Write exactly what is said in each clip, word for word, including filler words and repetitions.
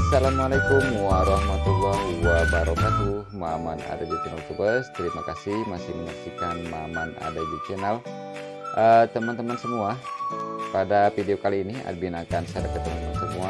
Assalamualaikum warahmatullahi wabarakatuh. Maman ada di channel Tubers. Terima kasih masih menyaksikan Maman ada di channel. Teman-teman uh, semua, pada video kali ini admin akan share ke teman-teman semua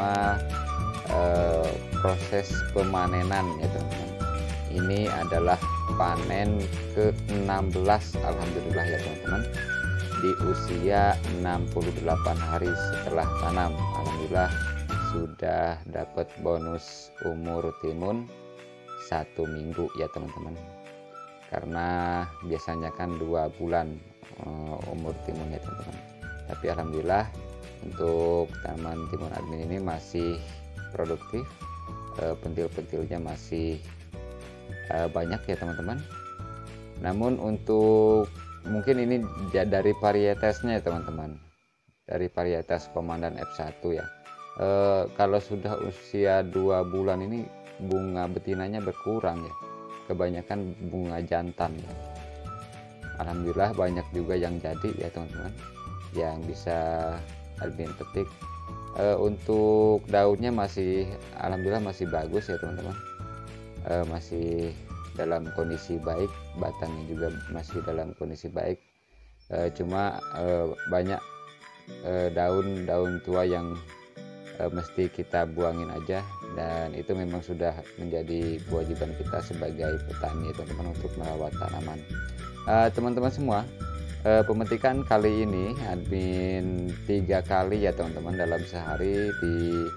uh, proses pemanenan ya teman-teman. Ini adalah panen ke enam belas alhamdulillah ya teman-teman, di usia enam puluh delapan hari setelah tanam. Alhamdulillah sudah dapat bonus umur timun satu minggu ya teman-teman, karena biasanya kan dua bulan uh, umur timun ya teman-teman. Tapi alhamdulillah untuk tanaman timun admin ini masih produktif, uh, pentil-pentilnya masih uh, banyak ya teman-teman. Namun untuk mungkin ini dari varietasnya ya teman-teman, dari varietas Komandan F satu ya. E, kalau sudah usia dua bulan ini bunga betinanya berkurang ya, kebanyakan bunga jantan ya. Alhamdulillah banyak juga yang jadi ya teman-teman, yang bisa admin petik. E, untuk daunnya masih alhamdulillah masih bagus ya teman-teman, e, masih dalam kondisi baik, batangnya juga masih dalam kondisi baik. E, cuma e, banyak daun-daun e, tua yang mesti kita buangin aja, dan itu memang sudah menjadi kewajiban kita sebagai petani teman-teman untuk merawat tanaman. Teman-teman uh, semua, uh, pemetikan kali ini admin tiga kali ya teman-teman dalam sehari, di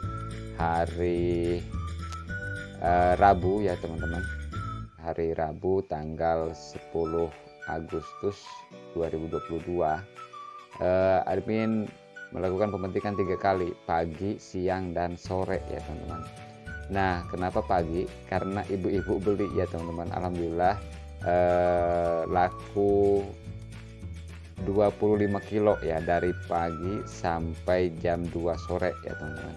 hari uh, Rabu ya teman-teman, hari Rabu tanggal sepuluh Agustus dua ribu dua puluh dua. uh, admin melakukan pemetikan tiga kali, pagi, siang, dan sore ya teman-teman. Nah, kenapa pagi? Karena ibu-ibu beli ya teman-teman. Alhamdulillah eh, laku dua puluh lima kilo ya, dari pagi sampai jam dua sore ya teman-teman.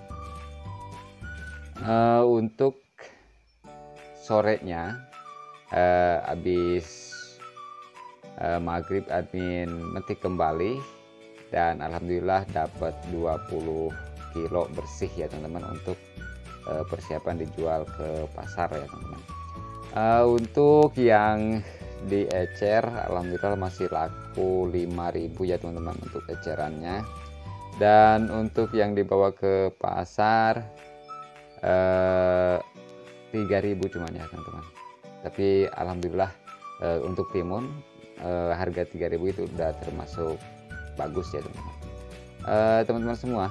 Eh, untuk sorenya eh, habis eh, maghrib admin metik kembali, dan alhamdulillah dapat dua puluh kilo bersih ya teman-teman, untuk uh, persiapan dijual ke pasar ya teman-teman. Uh, untuk yang di ecer alhamdulillah masih laku lima ribu ya teman-teman untuk ecerannya, dan untuk yang dibawa ke pasar uh, tiga ribu cuman ya teman-teman. Tapi alhamdulillah uh, untuk timun uh, harga tiga ribu itu udah termasuk bagus ya teman-teman. Uh, teman-teman semua,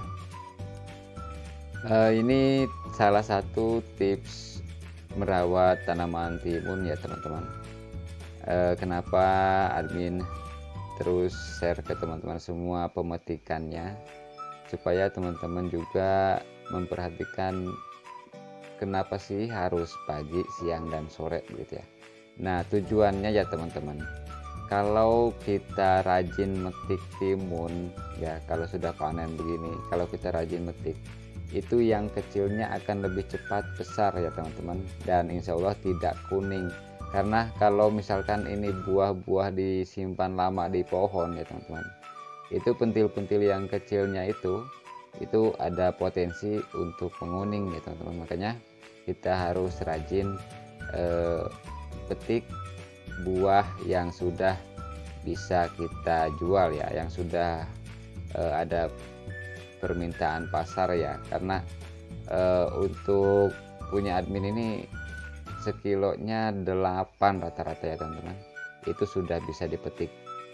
uh, ini salah satu tips merawat tanaman timun ya teman-teman. Uh, kenapa admin terus share ke teman-teman semua pemetikannya, supaya teman-teman juga memperhatikan kenapa sih harus pagi, siang, dan sore gitu ya. Nah, tujuannya ya teman-teman, kalau kita rajin metik timun ya, kalau sudah panen begini, kalau kita rajin metik, itu yang kecilnya akan lebih cepat besar ya teman-teman, dan insya Allah tidak kuning. Karena kalau misalkan ini buah-buah disimpan lama di pohon ya teman-teman, itu pentil-pentil yang kecilnya itu itu ada potensi untuk menguning ya teman-teman. Makanya kita harus rajin eh, petik buah yang sudah bisa kita jual ya, yang sudah uh, ada permintaan pasar ya. Karena uh, untuk punya admin ini sekilonya delapan rata-rata ya teman-teman, itu sudah bisa dipetik,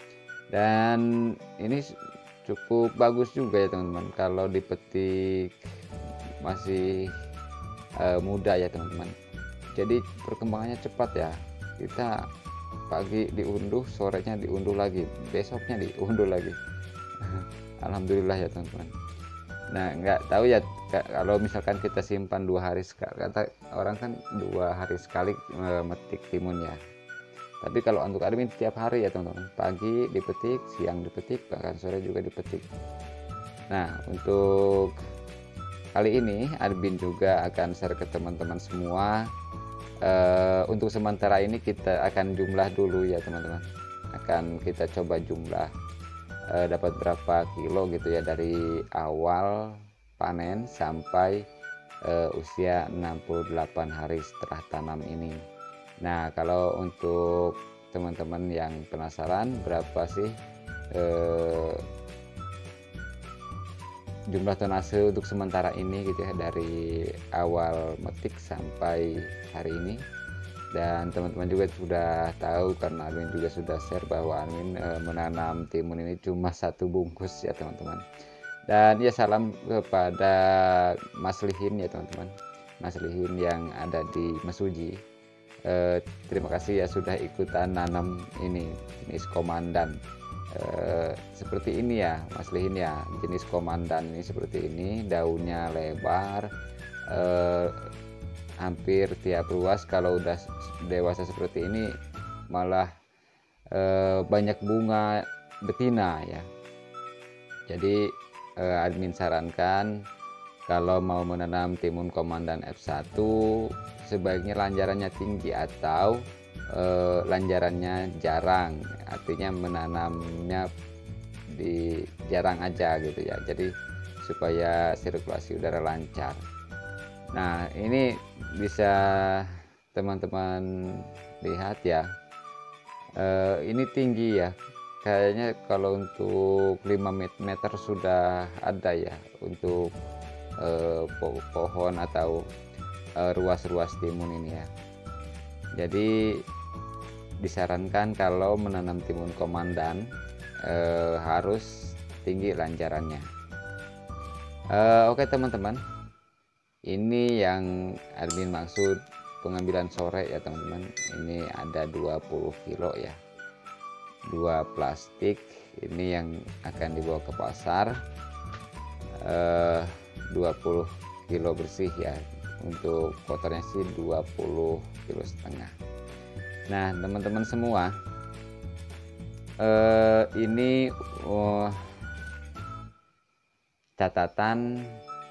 dan ini cukup bagus juga ya teman-teman kalau dipetik masih uh, muda ya teman-teman. Jadi perkembangannya cepat ya, kita pagi diunduh, sorenya diunduh lagi, besoknya diunduh lagi. Alhamdulillah ya teman-teman. Nah, nggak tahu ya kalau misalkan kita simpan dua hari sekali, kata orang kan dua hari sekali metik timun ya. Tapi kalau untuk admin setiap hari ya teman-teman, pagi dipetik, siang dipetik, bahkan sore juga dipetik. Nah, untuk kali ini admin juga akan share ke teman-teman semua. Uh, untuk sementara ini kita akan jumlah dulu ya teman-teman, akan kita coba jumlah uh, dapat berapa kilo gitu ya, dari awal panen sampai uh, usia enam puluh delapan hari setelah tanam ini. Nah, kalau untuk teman-teman yang penasaran berapa sih uh, jumlah tonase untuk sementara ini gitu ya, dari awal metik sampai hari ini. Dan teman-teman juga sudah tahu karena Armin juga sudah share bahwa Armin e, menanam timun ini cuma satu bungkus ya teman-teman. Dan ya salam kepada Mas Lihin ya teman-teman, Mas Lihin yang ada di Mesuji. E, terima kasih ya sudah ikutan nanam ini jenis komandan. E, seperti ini ya Mas Lihin ya, jenis komandan ini seperti ini, daunnya lebar. E, hampir tiap ruas. Kalau udah dewasa seperti ini malah e, banyak bunga betina ya. Jadi e, admin sarankan kalau mau menanam timun komandan F satu sebaiknya lanjarannya tinggi atau e, lanjarannya jarang, artinya menanamnya di jarang aja gitu ya, jadi supaya sirkulasi udara lancar. Nah, ini bisa teman-teman lihat ya, e, ini tinggi ya, kayaknya kalau untuk lima meter sudah ada ya untuk e, po pohon atau ruas-ruas e, timun ini ya. Jadi disarankan kalau menanam timun komandan e, harus tinggi lanjarannya. E, oke teman-teman, ini yang admin maksud pengambilan sore ya teman-teman. Ini ada dua puluh kilo ya, dua plastik ini yang akan dibawa ke pasar, eh, dua puluh kilo bersih ya, untuk kotornya sih dua puluh kilo setengah. Nah teman-teman semua, eh, ini oh, catatan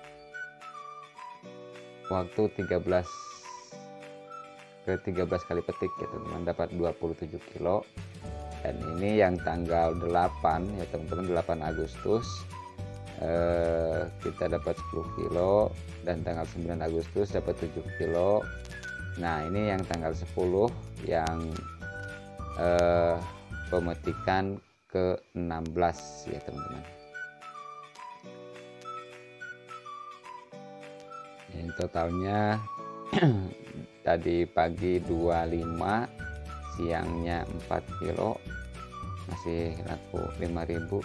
waktu tiga belas ke tiga belas kali petik ya teman-teman, dapat dua puluh tujuh kilo. Dan ini yang tanggal delapan ya teman-teman, delapan Agustus eh, kita dapat sepuluh kilo, dan tanggal sembilan Agustus dapat tujuh kilo. Nah ini yang tanggal sepuluh yang eh, pemetikan ke enam belas ya teman-teman. Ini totalnya tadi pagi dua puluh lima, siangnya empat kilo, masih laku lima ribu.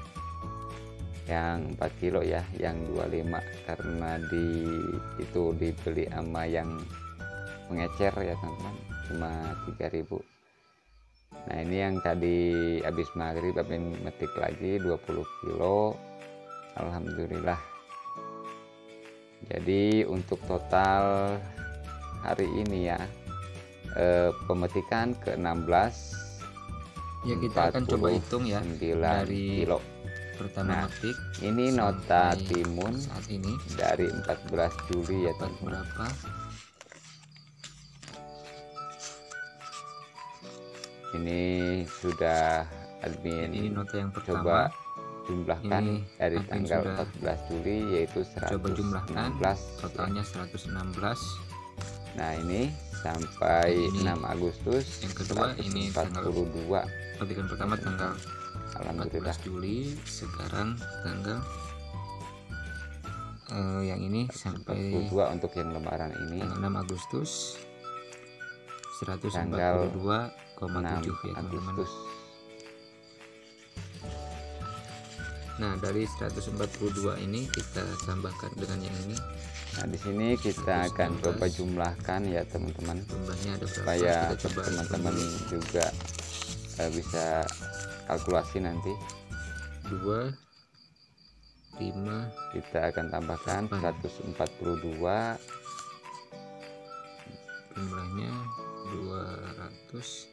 Yang empat kilo ya, yang dua puluh lima karena di itu dibeli sama yang mengecer ya teman-teman, cuma tiga ribu. Nah ini yang tadi habis maghrib habis metik lagi dua puluh kilo, alhamdulillah. Jadi untuk total hari ini ya, eh, pemetikan ke enam belas ya, kita akan coba hitung ya dari kilo pertama nah, metik. Ini nota timun saat ini dari empat belas Juli ya teman-teman. Berapa? Ini sudah admin ini nota yang pertama. Coba jumlahkan ini dari tanggal empat belas Juli yaitu seratus enam belas, totalnya seratus enam belas. Nah ini sampai ini enam Agustus yang kedua ini empat puluh dua. Petikan pertama tanggal Alhamdulillah empat belas Juli, sekarang tanggal uh, yang ini sampai empat puluh dua untuk yang lembaran ini tanggal enam Agustus seratus empat puluh dua koma tujuh ya teman-teman. Nah dari seratus empat puluh dua ini kita tambahkan dengan yang ini. Nah di sini kita akan coba jumlahkan ya teman-teman, jumlahnya ada berapa, supaya kita teman-teman juga uh, bisa kalkulasi nanti. Dua lima kita akan tambahkan seratus empat puluh dua, jumlahnya dua ratus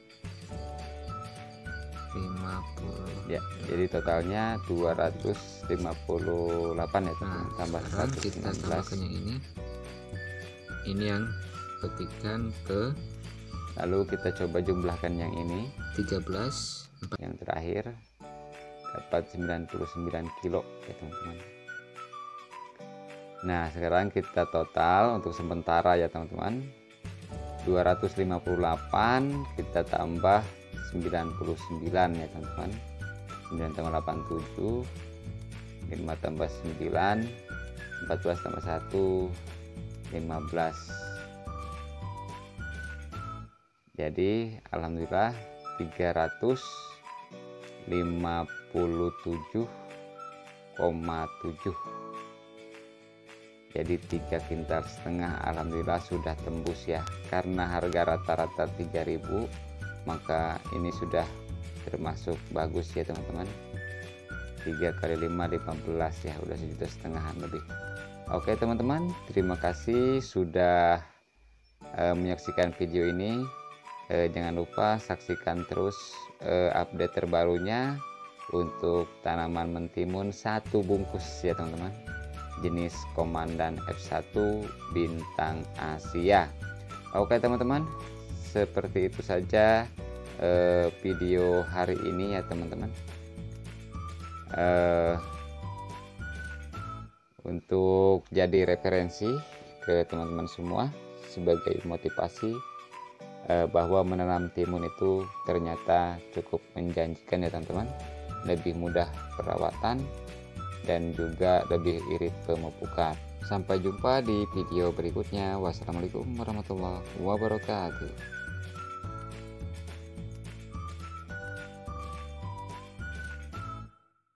lima puluh ya, jadi totalnya dua ratus lima puluh delapan ya teman. Nah, tambah seratus enam belas, kita tambahkan yang ini ini yang petikan ke, lalu kita coba jumlahkan yang ini tiga belas, yang terakhir dapat sembilan puluh sembilan kilo ya teman-teman. Nah sekarang kita total untuk sementara ya teman-teman, dua ratus lima puluh delapan kita tambah sembilan puluh sembilan ya teman-teman. Sembilan tambah delapan tujuh, lima tambah sembilan, empat belas tambah satu, lima belas. Jadi alhamdulillah tiga ratus lima puluh tujuh koma tujuh. Jadi tiga kintal setengah alhamdulillah sudah tembus ya, karena harga rata-rata tiga ribu, maka ini sudah termasuk bagus ya teman-teman. Tiga kali lima, lima belas ya, udah sejuta setengahan lebih. Oke teman-teman, terima kasih sudah uh, menyaksikan video ini. uh, jangan lupa saksikan terus uh, update terbarunya untuk tanaman mentimun satu bungkus ya teman-teman, jenis Komandan F satu bintang Asia. Oke teman-teman, seperti itu saja eh, video hari ini ya teman-teman. Eh, untuk jadi referensi ke teman-teman semua sebagai motivasi eh, bahwa menanam timun itu ternyata cukup menjanjikan ya teman-teman, lebih mudah perawatan dan juga lebih irit pemupukan. Sampai jumpa di video berikutnya. Wassalamualaikum warahmatullahi wabarakatuh.